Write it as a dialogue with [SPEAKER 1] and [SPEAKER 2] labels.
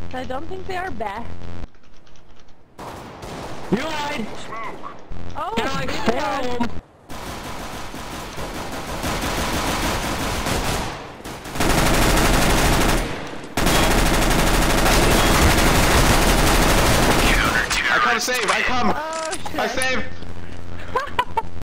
[SPEAKER 1] I don't think they are bad.
[SPEAKER 2] You lied!
[SPEAKER 1] Oh,
[SPEAKER 2] Can I
[SPEAKER 1] maybe they are.
[SPEAKER 2] home?
[SPEAKER 3] I come save, I come!
[SPEAKER 1] Oh, shit.
[SPEAKER 3] I save!